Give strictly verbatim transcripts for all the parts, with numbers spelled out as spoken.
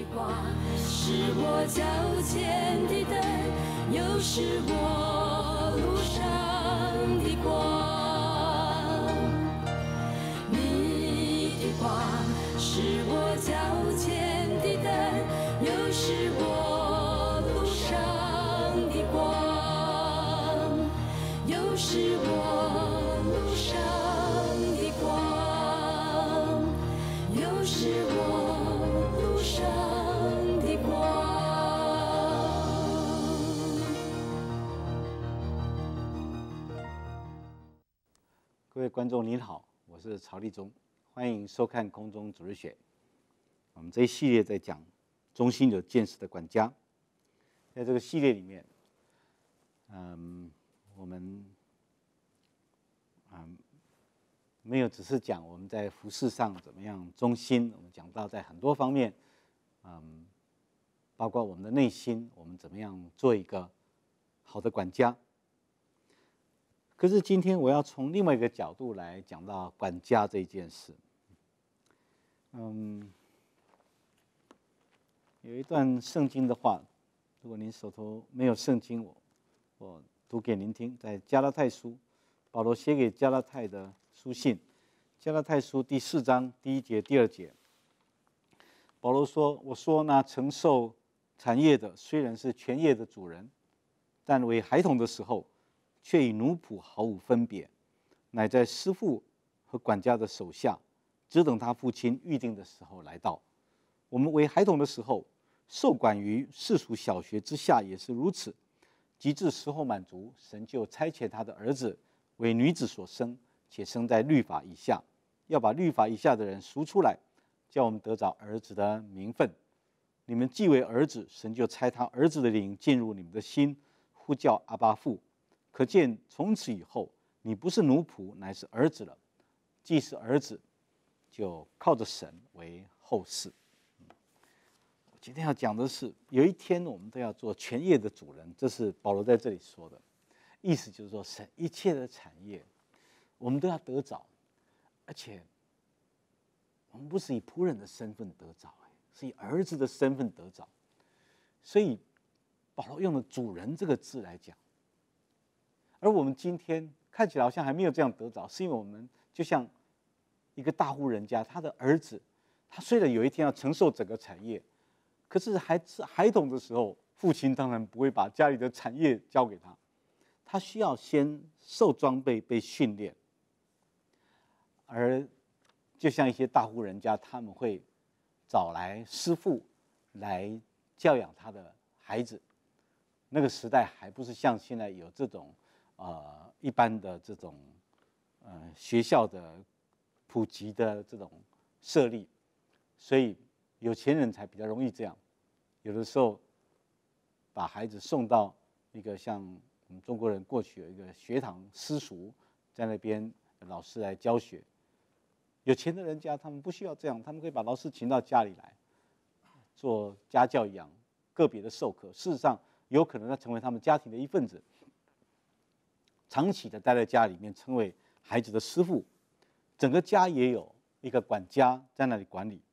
光，是我脚前的灯，又是我路上的光。你的光是我脚前的灯，又是我路上的光，又是我路上的光，又是我路上的光。 各位观众您好，我是曹立忠，欢迎收看空中主日学。我们这一系列在讲中心有见识的管家，在这个系列里面，嗯，我们嗯没有只是讲我们在服事上怎么样忠心，我们讲到在很多方面，嗯，包括我们的内心，我们怎么样做一个好的管家。可是今天我要从另外一个角度来讲到管家这一件事。嗯，有一段圣经的话，如果您手头没有圣经，我我读给您听，在加拉太书，保罗写给加拉太的书信，加拉太书第四章第一节、第二节，保罗说：“我说那承受产业的，虽然是全业的主人，但为孩童的时候，却与奴仆毫无分别，乃在师傅和管家的手下，只等他父亲预定的时候来到。我们为孩童的时候，受管于世俗小学之下，也是如此。及至时候满足，神就差遣他的儿子为女子所生，且生在律法以下，要把律法以下的人赎出来，叫我们得着儿子的名分。你们既为儿子，神就差他儿子的灵进入你们的心，呼叫阿爸父。可见从此以后，你不是奴仆，乃是儿子了。既是儿子，就靠着神为后嗣。”我今天要讲的是，有一天我们都要做全业的主人，这是保罗在这里说的。意思就是说，神一切的产业，我们都要得着，而且我们不是以仆人的身份得着，是以儿子的身份得着。所以保罗用了主人这个字来讲。而我们今天看起来好像还没有这样得着，是因为我们就像一个大户人家，他的儿子，他虽然有一天要承受整个产业，可是孩子孩童的时候，父亲当然不会把家里的产业交给他，他需要先受装备、被训练。而就像一些大户人家，他们会找来师傅来教养他的孩子。那个时代还不是像现在有这种呃一般的这种呃学校的普及的这种设立，所以有钱人才比较容易这样。有的时候把孩子送到一个像我们中国人过去有一个学堂私塾，在那边老师来教学。有钱的人家他们不需要这样，他们可以把老师请到家里来做家教一样，个别的授课。事实上有可能他成为他们家庭的一份子，长期的待在家里面，成为孩子的师傅。整个家也有一个管家在那里管理。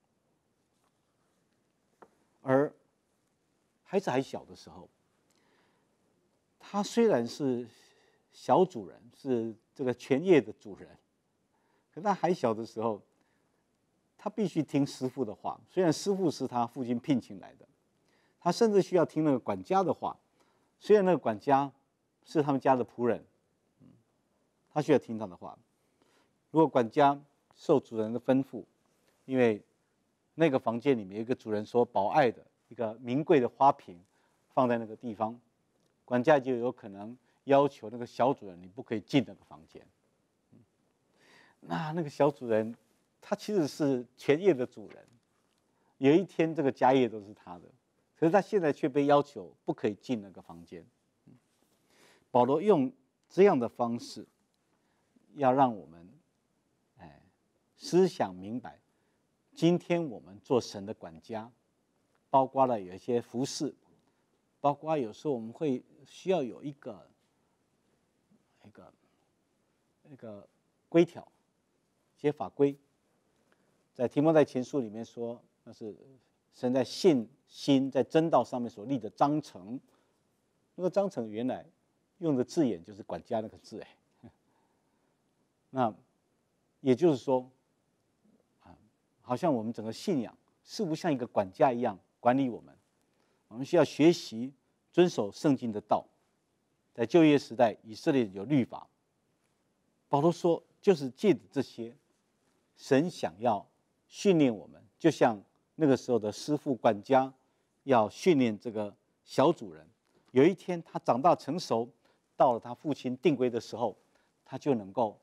而孩子还小的时候，他虽然是小主人，是这个全业的主人，可他还小的时候，他必须听师傅的话。虽然师傅是他父亲聘请来的，他甚至需要听那个管家的话。虽然那个管家是他们家的仆人，他需要听他的话。如果管家受主人的吩咐，因为那个房间里面有一个主人所保爱的一个名贵的花瓶放在那个地方，管家就有可能要求那个小主人你不可以进那个房间。那那个小主人他其实是全业的主人，有一天这个家业都是他的，可是他现在却被要求不可以进那个房间。保罗用这样的方式要让我们哎思想明白，今天我们做神的管家，包括了有一些服事，包括有时候我们会需要有一个一个一个规条，一些法规。在提摩太前书里面说，那是神在信心在真道上面所立的章程，那个章程原来用的字眼就是管家那个字哎。那也就是说，啊，好像我们整个信仰似乎像一个管家一样管理我们。我们需要学习遵守圣经的道。在旧约时代，以色列有律法，保罗说，就是借着这些，神想要训练我们，就像那个时候的师傅管家要训练这个小主人。有一天他长大成熟，到了他父亲定规的时候，他就能够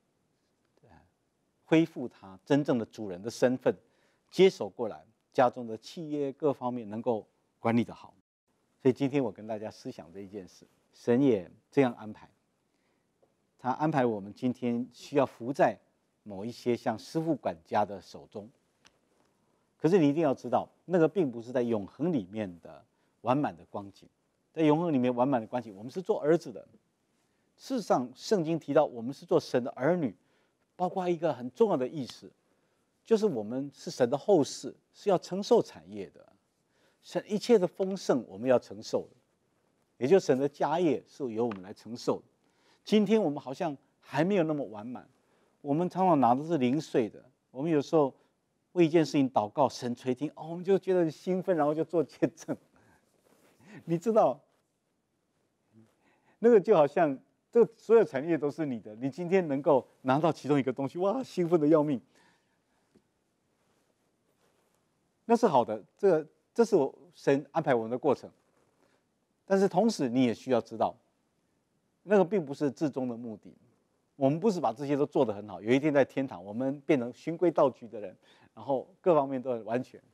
恢复他真正的主人的身份，接手过来，家中的企业各方面能够管理得好。所以今天我跟大家思想这一件事，神也这样安排，他安排我们今天需要服在某一些像师傅管家的手中。可是你一定要知道，那个并不是在永恒里面的完满的光景。在永恒里面完满的光景，我们是做儿子的。事实上，圣经提到我们是做神的儿女，包括一个很重要的意思，就是我们是神的后世，是要承受产业的。神一切的丰盛我们要承受的，也就是神的家业是由我们来承受的。今天我们好像还没有那么完满，我们常常拿的是零碎的。我们有时候为一件事情祷告，神垂听，哦，我们就觉得很兴奋，然后就做见证。你知道，那个就好像这所有产业都是你的，你今天能够拿到其中一个东西，哇，兴奋的要命。那是好的，这个这是我神安排我们的过程。但是同时你也需要知道，那个并不是至终的目的。我们不是把这些都做得很好，有一天在天堂我们变成循规蹈矩的人，然后各方面都很完全。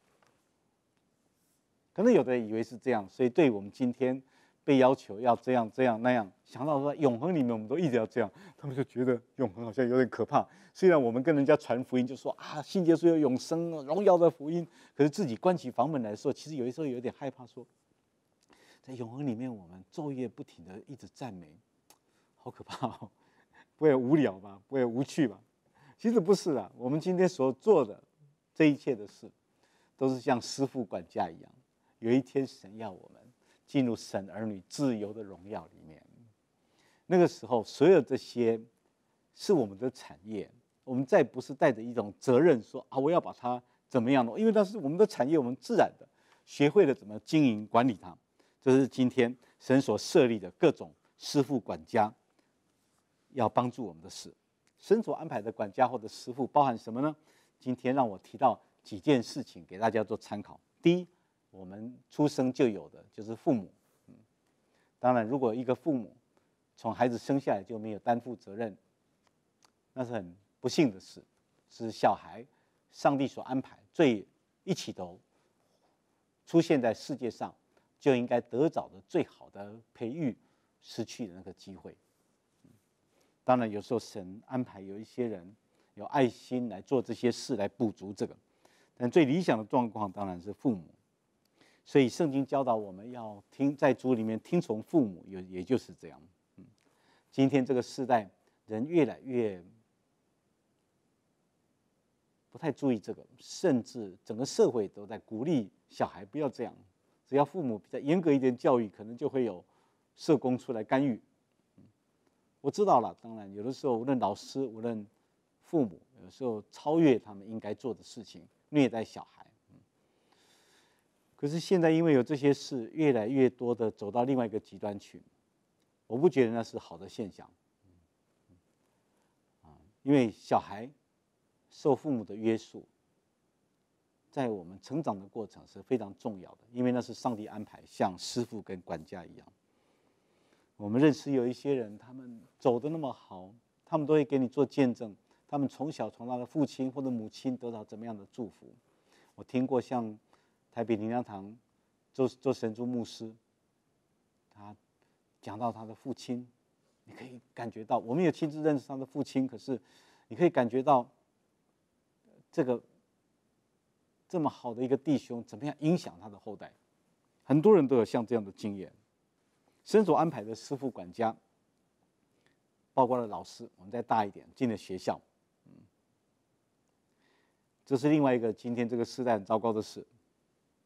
可能有的人以为是这样，所以对我们今天被要求要这样这样那样，想到说永恒里面我们都一直要这样，他们就觉得永恒好像有点可怕。虽然我们跟人家传福音就说啊，信耶稣有永生荣耀的福音，可是自己关起房门来说，其实有的时候有点害怕说，在永恒里面我们昼夜不停的一直赞美，好可怕哦，不会无聊吧？不会无趣吧？其实不是啊，我们今天所做的这一切的事，都是像师傅管家一样。有一天神要我们进入神儿女自由的荣耀里面，那个时候所有这些是我们的产业，我们再不是带着一种责任说啊，我要把它怎么样的，因为那是我们的产业，我们自然的学会了怎么经营管理它。这是今天神所设立的各种师傅管家要帮助我们的事。神所安排的管家或者师傅包含什么呢？今天让我提到几件事情给大家做参考。第一，我们出生就有的就是父母。嗯，当然，如果一个父母从孩子生下来就没有担负责任，那是很不幸的事。是小孩，上帝所安排最一起头出现在世界上，就应该得着的最好的培育，失去的那个机会。当然，有时候神安排有一些人有爱心来做这些事来补足这个，但最理想的状况当然是父母。所以圣经教导我们要听，在主里面听从父母，也也就是这样。嗯，今天这个时代，人越来越不太注意这个，甚至整个社会都在鼓励小孩不要这样。只要父母比较严格一点教育，可能就会有社工出来干预。嗯，我知道了，当然有的时候无论老师，无论父母，有时候超越他们应该做的事情，虐待小孩。可是现在因为有这些事，越来越多的走到另外一个极端去，我不觉得那是好的现象。啊，因为小孩受父母的约束，在我们成长的过程是非常重要的，因为那是上帝安排，像师傅跟管家一样。我们认识有一些人，他们走得那么好，他们都会给你做见证，他们从小从他的父亲或者母亲得到怎么样的祝福。我听过像台北灵粮堂周周神珠牧师，他讲到他的父亲，你可以感觉到，我没有亲自认识他的父亲，可是你可以感觉到这个这么好的一个弟兄怎么样影响他的后代。很多人都有像这样的经验。神所安排的师傅管家，包括了老师，我们再大一点进了学校，嗯，这是另外一个今天这个时代很糟糕的事。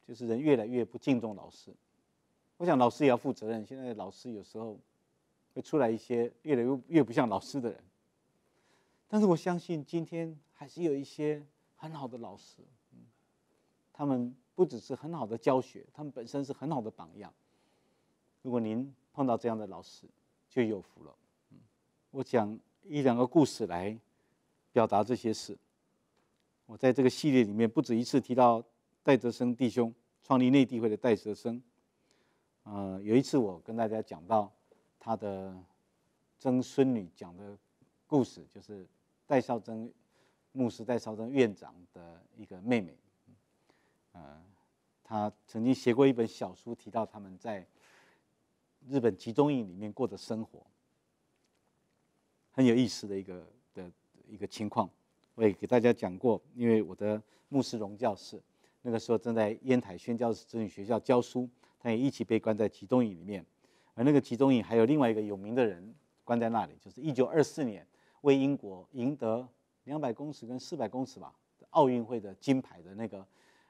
就是人越来越不敬重老师。我想老师也要负责任。现在老师有时候会出来一些越来越越不像老师的人，但是我相信今天还是有一些很好的老师，嗯，他们不只是很好的教学，他们本身是很好的榜样。如果您碰到这样的老师，就有福了。嗯，我讲一两个故事来表达这些事。我在这个系列里面不止一次提到戴泽生弟兄，创立内地会的戴泽生。呃，有一次我跟大家讲到他的曾孙女讲的故事，就是戴绍曾牧师、戴绍曾院长的一个妹妹。呃，他曾经写过一本小书，提到他们在日本集中营里面过的生活，很有意思的一个的一个情况。我也给大家讲过，因为我的牧师荣教士那个时候正在烟台宣教士子女学校教书，他也一起被关在集中营里面。而那个集中营还有另外一个有名的人关在那里，就是一九二四年为英国赢得两百公尺跟四百公尺吧奥运会的金牌的那个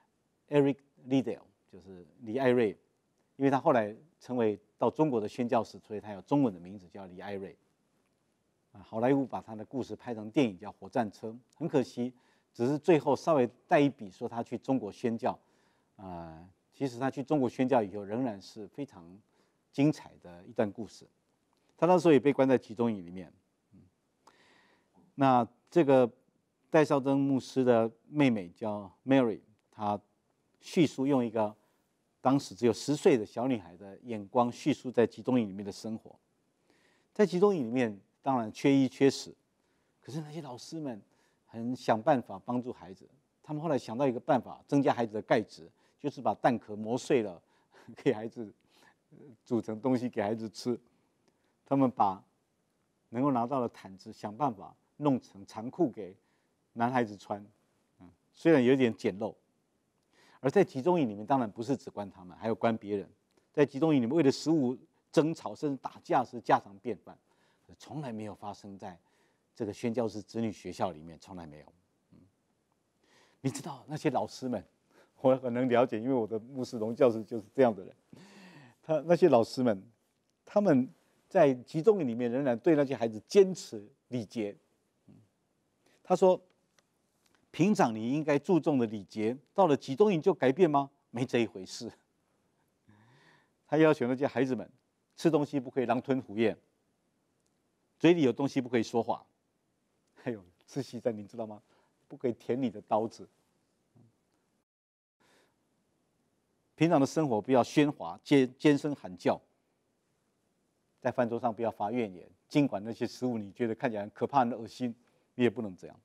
Eric Liddell， 就是李艾瑞，因为他后来成为到中国的宣教士，所以他有中文的名字叫李艾瑞。好莱坞把他的故事拍成电影叫《火战车》，很可惜，只是最后稍微带一笔说他去中国宣教。呃，其实他去中国宣教以后，仍然是非常精彩的一段故事。他那时候也被关在集中营里面。嗯，那这个戴绍曾牧师的妹妹叫 Mary， 她叙述用一个当时只有十岁的小女孩的眼光叙述在集中营里面的生活。在集中营里面，当然缺衣缺食，可是那些老师们很想办法帮助孩子。他们后来想到一个办法，增加孩子的钙质，就是把蛋壳磨碎了，给孩子煮成东西给孩子吃。他们把能够拿到的毯子想办法弄成长裤给男孩子穿，嗯，虽然有点简陋。而在集中营里面，当然不是只关他们，还有关别人。在集中营里面，为了食物争吵甚至打架是家常便饭。从来没有发生在这个宣教士子女学校里面，从来没有。嗯，你知道那些老师们，我很能了解，因为我的牧师荣教士就是这样的人。他那些老师们，他们在集中营里面仍然对那些孩子坚持礼节。嗯，他说，平常你应该注重的礼节，到了集中营就改变吗？没这一回事。他要求那些孩子们吃东西不可以狼吞虎咽。嘴里有东西不可以说话，还有吃西餐，你知道吗？不可以舔你的刀子。平常的生活不要喧哗、尖尖声喊叫，在饭桌上不要发怨言。尽管那些食物你觉得看起来很可怕、很恶心，你也不能这样。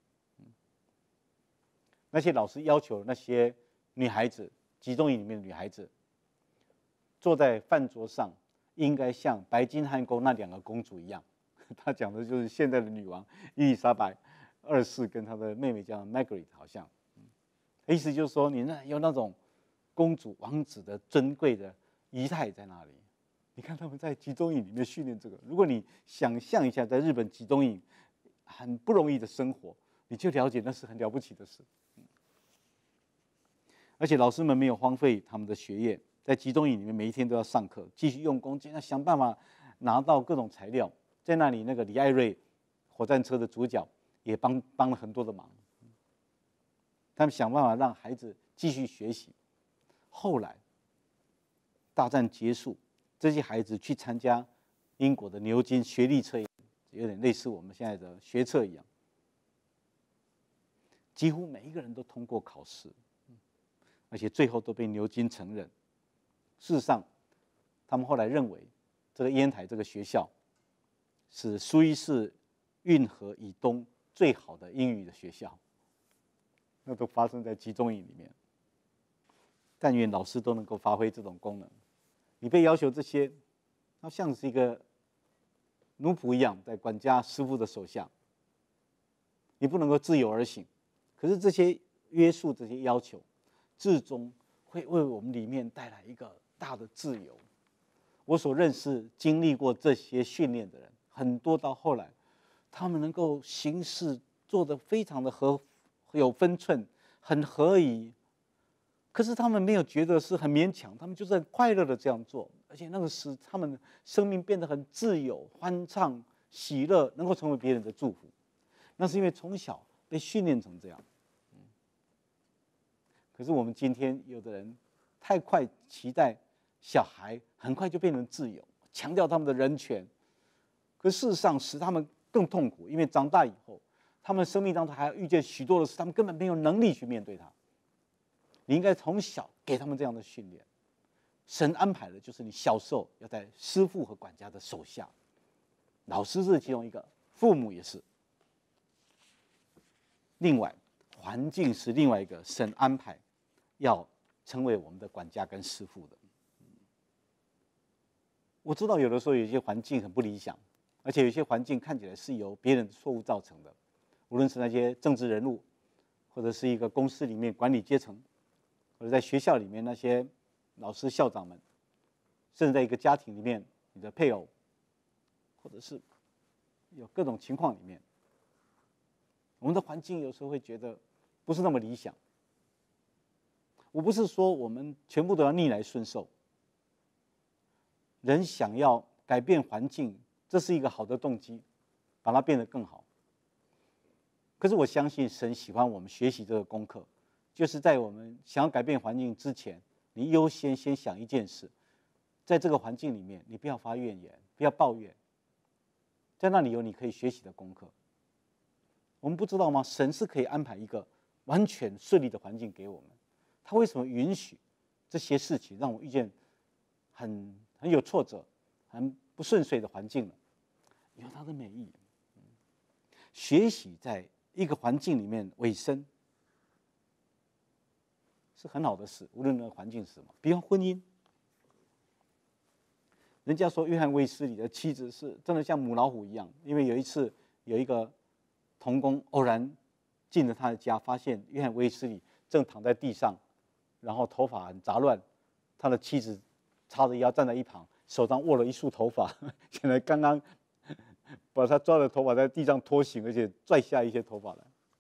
那些老师要求那些女孩子，集中营里面的女孩子，坐在饭桌上应该像白金汉宫那两个公主一样。他讲的就是现在的女王伊丽莎白二世跟她的妹妹叫 Margaret， 好像，意思就是说，你那有那种公主王子的尊贵的仪态在那里。你看他们在集中营里面训练这个，如果你想象一下，在日本集中营很不容易的生活，你就了解那是很了不起的事。而且老师们没有荒废他们的学业，在集中营里面每一天都要上课，继续用功，尽量想办法拿到各种材料。在那里，那个李艾瑞火战车的主角也帮帮了很多的忙。他们想办法让孩子继续学习。后来大战结束，这些孩子去参加英国的牛津学历测验，有点类似我们现在的学测一样。几乎每一个人都通过考试，而且最后都被牛津承认。事实上，他们后来认为这个烟台这个学校是苏伊士运河以东最好的英语的学校，那都发生在集中营里面。但愿老师都能够发挥这种功能。你被要求这些，那像是一个奴仆一样，在管家师傅的手下，你不能够自由而行。可是这些约束、这些要求，至终会为我们里面带来一个大的自由。我所认识、经历过这些训练的人，很多到后来，他们能够行事做得非常的合有分寸，很合宜， 可是他们没有觉得是很勉强，他们就是很快乐的这样做，而且那个使他们生命变得很自由、欢畅、喜乐，能够成为别人的祝福。那是因为从小被训练成这样。可是我们今天有的人太快期待小孩很快就变成自由，强调他们的人权，可事实上使他们更痛苦，因为长大以后，他们生命当中还要遇见许多的事，他们根本没有能力去面对它。你应该从小给他们这样的训练。神安排的就是你小时候要在师父和管家的手下，老师是其中一个，父母也是。另外，环境是另外一个神安排要成为我们的管家跟师父的。我知道有的时候有些环境很不理想，而且有些环境看起来是由别人的错误造成的，无论是那些政治人物，或者是一个公司里面管理阶层，或者在学校里面那些老师校长们，甚至在一个家庭里面你的配偶，或者是有各种情况里面，我们的环境有时候会觉得不是那么理想。我不是说我们全部都要逆来顺受，人想要改变环境，这是一个好的动机，把它变得更好。可是我相信神喜欢我们学习这个功课，就是在我们想要改变环境之前，你优先先想一件事，在这个环境里面，你不要发怨言，不要抱怨，在那里有你可以学习的功课。我们不知道吗？神是可以安排一个完全顺利的环境给我们，他为什么允许这些事情让我遇见很很有挫折、很不顺遂的环境呢？有它的美意。学习在一个环境里面委身是很好的事，无论那个环境是什么。比如婚姻，人家说约翰卫斯理的妻子是真的像母老虎一样，因为有一次有一个童工偶然进了他的家，发现约翰卫斯理正躺在地上，然后头发很杂乱，他的妻子叉着腰站在一旁，手上握了一束头发，现在刚刚把他抓的头发在地上拖行，而且拽下一些头发来。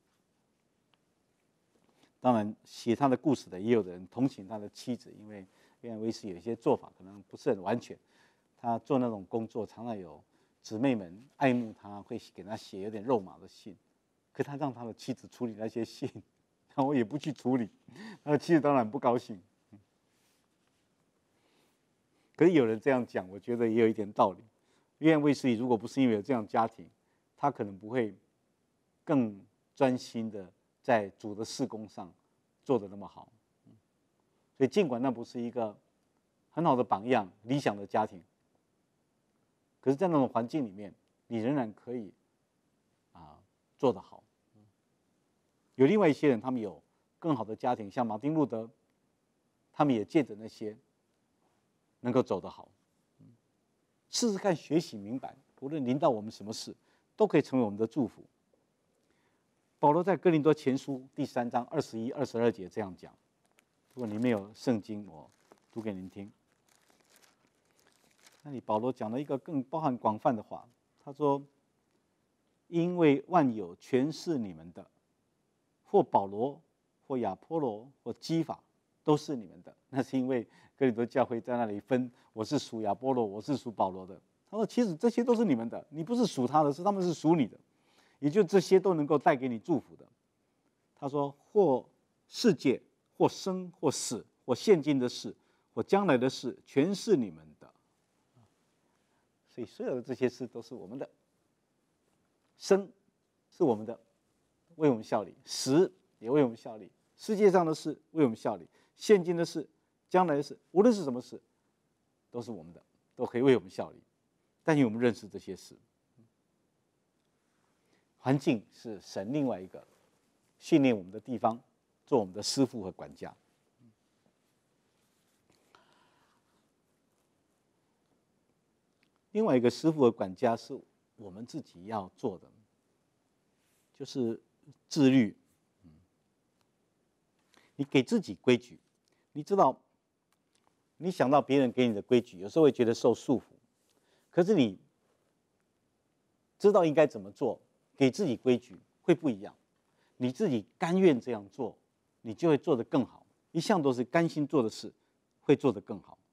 当然，写他的故事的也有人同情他的妻子，因为约翰卫斯理有一些做法可能不是很完全。他做那种工作，常常有姊妹们爱慕他，会给他写有点肉麻的信，可他让他的妻子处理那些信，然后也不去处理，他的妻子当然不高兴。可是有人这样讲，我觉得也有一点道理。约翰卫斯理如果不是因为有这样家庭，他可能不会更专心的在主的事工上做得那么好。所以尽管那不是一个很好的榜样、理想的家庭，可是在那种环境里面，你仍然可以啊做得好。有另外一些人，他们有更好的家庭，像马丁路德，他们也借着那些能够走得好。试试看学习明白，无论临到我们什么事，都可以成为我们的祝福。保罗在哥林多前书第三章二十一、二十二节这样讲。如果你没有圣经，我读给您听。那里保罗讲了一个更包含广泛的话，他说：“因为万有全是你们的，或保罗，或亚波罗，或基法，都是你们的。”那是因为哥林多教会在那里分，我是属亚波罗，我是属保罗的。他说：“其实这些都是你们的，你不是属他的，是他们是属你的，也就这些都能够带给你祝福的。”他说：“或世界，或生，或死，或现今的事，或将来的事，全是你们的。”所以所有的这些事都是我们的。生是我们的，为我们效力；死也为我们效力。世界上的事为我们效力，现今的事、将来的事，无论是什么事，都是我们的，都可以为我们效力。但愿我们认识这些事。环境是神另外一个训练我们的地方，做我们的师傅和管家。另外一个师傅和管家是我们自己要做的，就是自律。你给自己规矩，你知道，你想到别人给你的规矩，有时候会觉得受束缚，可是你知道应该怎么做，给自己规矩会不一样。你自己甘愿这样做，你就会做得更好， 一向都是甘心做的事，会做得更好。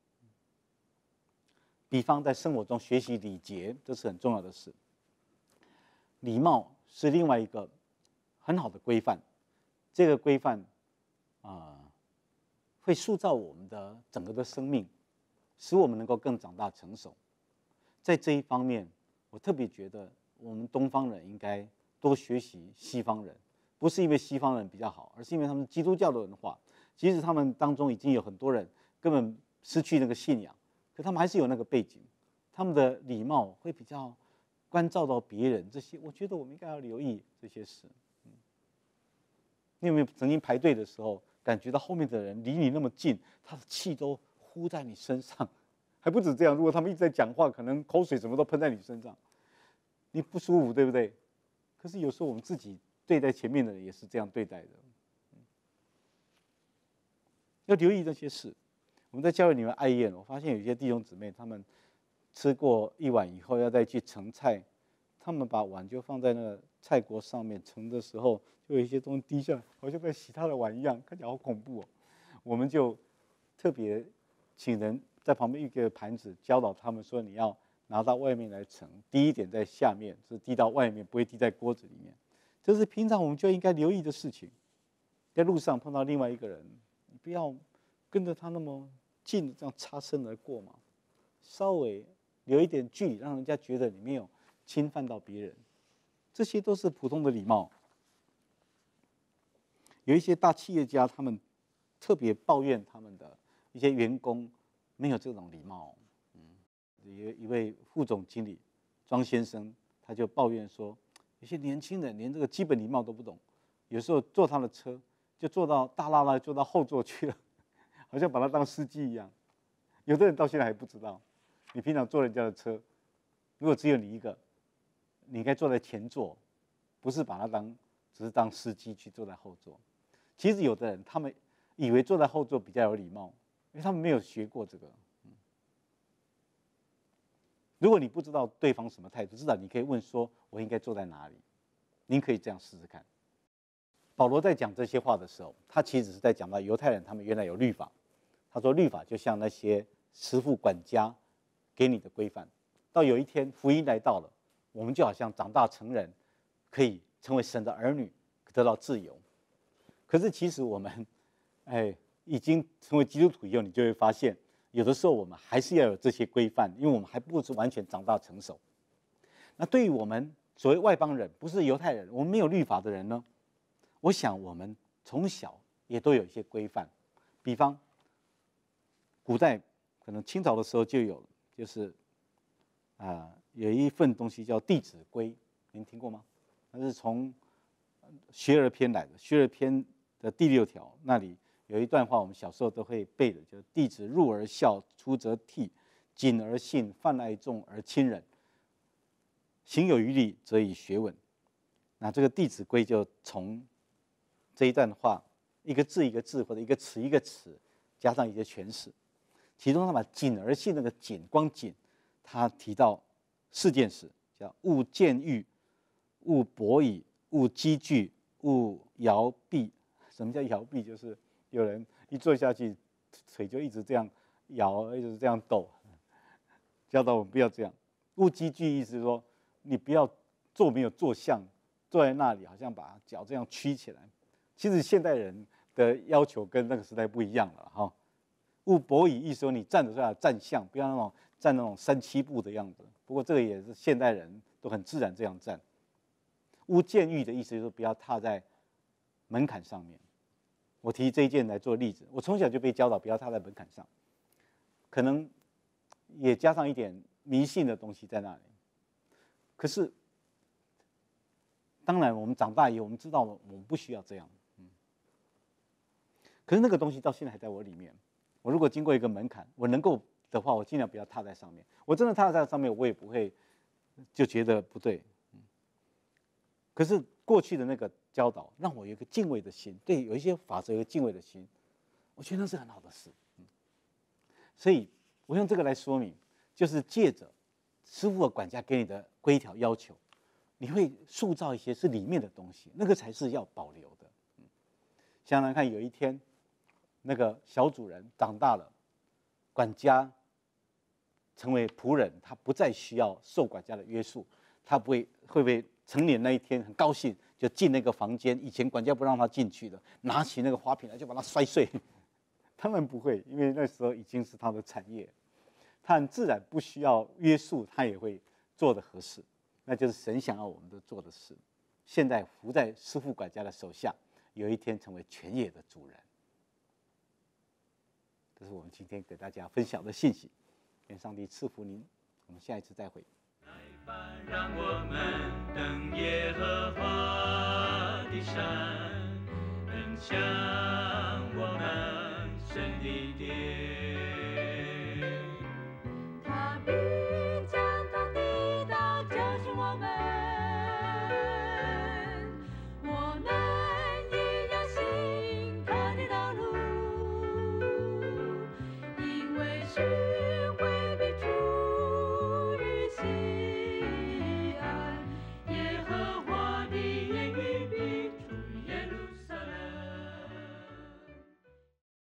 比方在生活中学习礼节，这是很重要的事。礼貌是另外一个很好的规范，这个规范啊、呃，会塑造我们的整个的生命，使我们能够更长大成熟。在这一方面，我特别觉得我们东方人应该多学习西方人，不是因为西方人比较好，而是因为他们基督教的文化，即使他们当中已经有很多人根本失去那个信仰，可他们还是有那个背景，他们的礼貌会比较关照到别人，这些我觉得我们应该要留意这些事。嗯，你有没有曾经排队的时候，感觉到后面的人离你那么近，他的气都呼在你身上？还不止这样，如果他们一直在讲话，可能口水什么都喷在你身上，你不舒服，对不对？可是有时候我们自己对待前面的人也是这样对待的，嗯，要留意这些事。我们在教会里面爱宴，我发现有些弟兄姊妹他们吃过一碗以后要再去盛菜，他们把碗就放在那个菜锅上面，盛的时候就有一些东西滴下来，好像在洗他的碗一样，看起来好恐怖哦。我们就特别请人在旁边一个盘子教导他们说，你要拿到外面来盛，滴一点在下面，是滴到外面，不会滴在锅子里面。这是平常我们就应该留意的事情。在路上碰到另外一个人，你不要跟着他那么近这样擦身而过嘛，稍微留一点距离，让人家觉得你没有侵犯到别人，这些都是普通的礼貌。有一些大企业家，他们特别抱怨他们的一些员工没有这种礼貌。嗯，有一位副总经理庄先生，他就抱怨说，有些年轻人连这个基本礼貌都不懂，有时候坐他的车就坐到大拉拉坐到后座去了，好像把他当司机一样。有的人到现在还不知道，你平常坐人家的车，如果只有你一个，你应该坐在前座，不是把他当只是当司机去坐在后座。其实有的人他们以为坐在后座比较有礼貌，因为他们没有学过这个。嗯，如果你不知道对方什么态度，至少你可以问说：“我应该坐在哪里？”您可以这样试试看。保罗在讲这些话的时候，他其实是在讲到犹太人他们原来有律法。他说律法就像那些师傅管家给你的规范，到有一天福音来到了，我们就好像长大成人，可以成为神的儿女，得到自由。可是其实我们，哎，已经成为基督徒以后，你就会发现，有的时候我们还是要有这些规范，因为我们还不是完全长大成熟。那对于我们所谓外邦人，不是犹太人，我们没有律法的人呢，我想我们从小也都有一些规范。比方，古代可能清朝的时候就有了，就是啊、呃、有一份东西叫《弟子规》，您听过吗？它是从学而篇来的，学而篇的第六条那里有一段话，我们小时候都会背的，就是弟子入而孝，出则悌，谨而信，泛爱众而亲仁，行有余力，则以学问。那这个《弟子规》就从这一段话，一个字一个字，或者一个词一个词，加上一些诠释。其中他把谨而信那个谨，光谨，他提到四件事，叫勿见欲，勿博矣，勿积聚，勿摇臂。什么叫摇臂？就是有人一坐下去，腿就一直这样摇，一直这样抖。教导我们不要这样。勿积聚，意思是说你不要坐没有坐相，坐在那里好像把脚这样曲起来。其实现代人的要求跟那个时代不一样了哈。勿跛矣，意思说你站的时候要站相，不要那种站那种三七步的样子。不过这个也是现代人都很自然这样站。勿见欲的意思就是不要踏在门槛上面。我提这一件来做例子，我从小就被教导不要踏在门槛上，可能也加上一点迷信的东西在那里。可是，当然我们长大以后，我们知道我们不需要这样。嗯。可是那个东西到现在还在我里面。我如果经过一个门槛，我能够的话，我尽量不要踏在上面。我真的踏在上面，我也不会就觉得不对。嗯。可是过去的那个教导，让我有一个敬畏的心，对有一些法则有一个敬畏的心，我觉得那是很好的事。嗯。所以我用这个来说明，就是借着师父的管家给你的规条要求，你会塑造一些是里面的东西，那个才是要保留的。嗯。想想看，有一天那个小主人长大了，管家成为仆人，他不再需要受管家的约束，他不会会不会成年那一天很高兴就进那个房间，以前管家不让他进去的，拿起那个花瓶来就把它摔碎。他们不会，因为那时候已经是他的产业，他很自然不需要约束，他也会做得合适，那就是神想要我们都做的事。现在伏在师傅管家的手下，有一天成为全野的主人。这是我们今天给大家分享的信息，愿上帝赐福您。我们下一次再会。 来吧，让我们登耶和华的山，奔向我们神的殿。